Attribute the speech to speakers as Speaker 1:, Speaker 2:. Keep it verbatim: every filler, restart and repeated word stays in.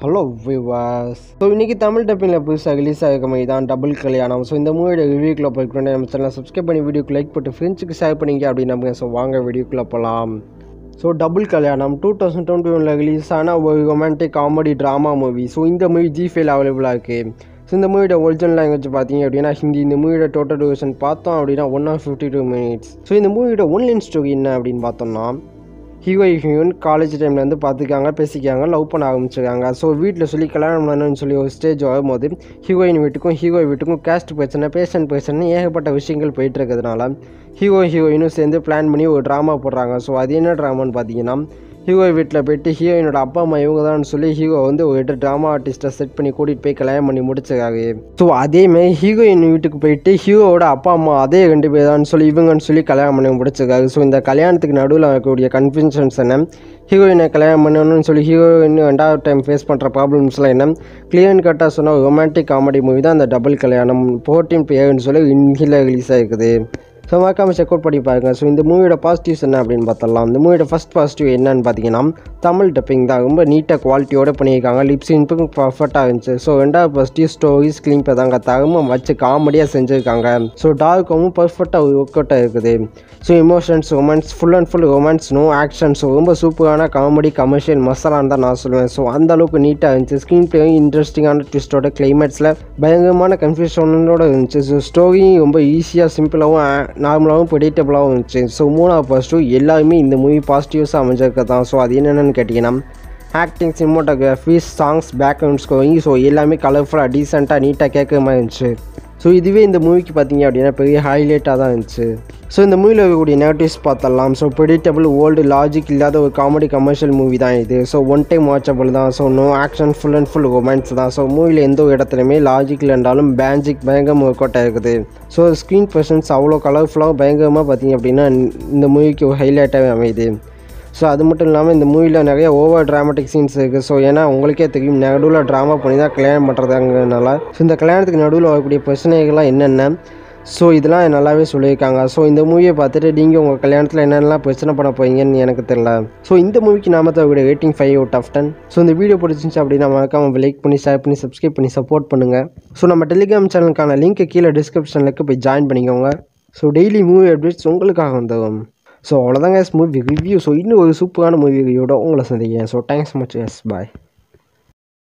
Speaker 1: Hello viewers. So இன்னைக்கு தமிழ் டப்பிங்ல புதுசாக release ஆகிற மாதிரி தான் டபுள் கல்யாணம். ஸோ இந்த மூவியோட ரிவ்யூக்குள்ள போய்க்கிட்டு நம்ம சேனலை சப்ஸ்கிரைப் பண்ணி வீடியோக்கு லைக் போட்டு ஃப்ரெண்ட்ஸுக்கு ஷேர் பண்ணிங்க அப்படின்னு நம்புங்க. ஸோ வாங்க வீடியோக்குள்ள போகலாம். So double Kalyanam two thousand twenty ஒனில் ரிலீஸ் ஆன ஒரு romantic comedy drama movie. So இந்த மூவி ஜி ஃபைவ்ல அவைலபிளாக இருக்குது. ஸோ இந்த மூவியோட ஒரிஜினல் லாங்குவேஜ் பார்த்தீங்க அப்படின்னா ஹிந்தி. இந்த மூவியோட டோட்டல் டியூரேஷன் பார்த்தோம் அப்படின்னா one hour fifty two minutes. So இந்த மூவியோட ஒன்லைன் ஸ்டோரி என்ன அப்படின்னு பார்த்தோம்னா, ஹீரோ ஹீரோயின் காலேஜ் டைம்லேருந்து பார்த்துக்காங்க, பேசிக்காங்க, லவ் பண்ண ஆரம்பிச்சிருக்காங்க. ஸோ வீட்டில் சொல்லி கல்யாணம் பண்ணணும்னு சொல்லி ஒரு ஸ்டேஜ் வரும்போது ஹீரோயின் வீட்டுக்கும் ஹீரோ வீட்டுக்கும் கேஸ்ட் பிரச்சனை, பேஷன் பிரச்சனை, ஏகப்பட்ட விஷயங்கள் போயிட்டு இருக்கிறதுனால ஹீரோ ஹீரோயினும் சேர்ந்து பிளான் பண்ணி ஒரு ட்ராமா போடுறாங்க. ஸோ அது என்ன ட்ராமான்னு பார்த்தீங்கன்னா, ஹீரோ வீட்டில் போய்ட்டு ஹீரோயினோட அப்பா அம்மா இவங்க தான் சொல்லி ஹீரோ வந்து ஒரு எட்டு ட்ராமா ஆர்டிஸ்ட்டை செட் பண்ணி கூட்டிகிட்டு போய் கல்யாணம் பண்ணி முடிச்சிருக்காரு. ஸோ அதேமாதிரி ஹீரோயின் வீட்டுக்கு போயிட்டு ஹீரோவோட அப்பா அம்மா அதே ரெண்டு பேர் தான் சொல்லி இவங்கன்னு சொல்லி கல்யாணம் பண்ணி முடிச்சிருக்காரு. ஸோ இந்த கல்யாணத்துக்கு நடுவில் இருக்கக்கூடிய கன்ஃபியூஷன்ஸ் என்ன, ஹீரோயினை கல்யாணம் பண்ணணும்னு சொல்லி ஹீரோயின் ரெண்டாவது டைம் ஃபேஸ் பண்ணுற ப்ராப்ளம்ஸ்லாம் என்ன, கிளியர் கட்டாக சொன்ன ரொமான்டிக் காமெடி மூவி தான் இந்த டபுள் கல்யாணம். ஃபோர்டீன் பேர்னு சொல்லி ஹிந்தியில் ரிலீஸ் ஆகிருக்குது. ஸோ மறக்காமல் செக் அவுட் பண்ணி பாருங்கள். ஸோ இந்த மூவியோட பாசிட்டிவ்ஸ் என்ன அப்படின்னு பார்த்தலாம். இந்த மூவியோட ஃபஸ்ட் பாசிட்டிவ் என்னன்னு பார்த்தீங்கன்னா, தமிழ் டப்பிங் தான் ரொம்ப நீட்டாக குவாலிட்டியோடு பண்ணியிருக்காங்க. லிப்ஸின்ப்பும் பர்ஃபெக்டாக இருந்துச்சு. ஸோ ரெண்டாவது பாசிட்டிவ் ஸ்டோரி ஸ்க்ரீன் பே தாங்க தரமாக வச்சு காமெடியாக செஞ்சுருக்காங்க. ஸோ டார்க்கும் பர்ஃபெக்டாக ஒர்க் அவுட்டாக இருக்குது. So emotions, romance, full and full romance, no action. So ரொம்ப சூப்பரான காமெடி கமர்ஷியல் மசாலான்னு தான் நான் சொல்லுவேன். ஸோ அந்த அளவுக்கு நீட்டாக இருந்துச்சு. ஸ்க்ரீன் பிளேயும் இன்ட்ரெஸ்டிங்கான ட்விஸ்டோட, கிளைமேட்ஸில் பயங்கரமான கன்ஃபியூஷனோட இருந்துச்சு. ஸோ ஸ்டோரியும் ரொம்ப ஈஸியாக சிம்பிளாகவும் நார்மலாகவும் ப்ரெடிக்டபுளாகவும் இருந்துச்சு. ஸோ மூணாவது பாசிட்டிவ் எல்லாருமே இந்த மூவி பாசிட்டிவ்ஸாக அமைஞ்சிருக்க தான். ஸோ அது என்னென்னு கேட்டிங்கன்னா, acting, cinematography, songs, background scoring, so எல்லாமே கலர்ஃபுல்லாக டீசெண்டாக நீட்டாக கேட்குற மாதிரி இருந்துச்சு. ஸோ இதுவே இந்த மூவிக்கு பார்த்தீங்க அப்படின்னா பெரிய ஹைலைட்டாக தான் இருந்துச்சு. ஸோ இந்த மூவியில் இருக்கக்கூடிய நெகட்டிவ்ஸ் பார்த்தலாம். ஸோ ப்ரெடிக்டபிள், ஓல்டு, லாஜிக் இல்லாத ஒரு காமெடி கமர்ஷியல் மூவி தான் இது. ஸோ ஒன் டைம் வாட்சபிள் தான். So no action, full and full romance தான். ஸோ மூவியில் எந்த ஒரு இடத்துலையுமே லாஜிக்கில் இருந்தாலும் பேஞ்சிக் பயங்கரமாக ஒர்க் அவுட் ஆகிருக்குது. ஸோ ஸ்க்ரீன் பர்சன்ஸ் அவ்வளோ கலர்ஃபுல்லாக பயங்கரமாக பார்த்தீங்க அப்படின்னா இந்த மூவிக்கு ஒரு ஹைலைட்டாகவே அமையுது. ஸோ அது மட்டும் இல்லாமல் இந்த மூவியில் நிறைய ஓவர் ட்ராமாட்டிக் சீன்ஸ் இருக்குது. ஸோ ஏன்னா உங்களுக்கே தெரியும், நடுவில் ட்ராமா பண்ணி தான் கல்யாணம் பண்ணுறதுங்கிறதுனால ஸோ இந்த கல்யாணத்துக்கு நடுவில் வரக்கூடிய பிரச்சனைகள்லாம் என்னென்ன, ஸோ இதெல்லாம் நல்லாவே சொல்லியிருக்காங்க. ஸோ இந்த மூவியை பார்த்துட்டு நீங்கள் உங்கள் கல்யாணத்தில் என்னென்னலாம் பிரச்சனை பண்ண போறீங்கன்னு எனக்கு தெரியல. ஸோ இந்த மூவிக்கு நாம தரக்கூடிய rating five out of ten. So இந்த வீடியோ பிடிச்சிருந்துச்சு அப்படின்னா மறக்காம லைக் பண்ணி, ஷேர் பண்ணி, சப்ஸ்கிரைப் பண்ணி சப்போர்ட் பண்ணுங்கள். ஸோ நம்ம டெலிகிராம் சேனலுக்கான லிங்க் கீழே டிஸ்கிரிப்ஷனில் போய் ஜாயின் பண்ணிக்கோங்க. ஸோ டெய்லி மூவி அப்டேட்ஸ் உங்களுக்காக வந்துடும். ஸோ அவ்வளோதாங்க மூவி ரிவ்யூ. ஸோ இன்னும் ஒரு சூப்பரான மூவி ரிவ்யூவோட உங்களை சந்திக்கிறேன். So thanks much. எஸ் பாய்.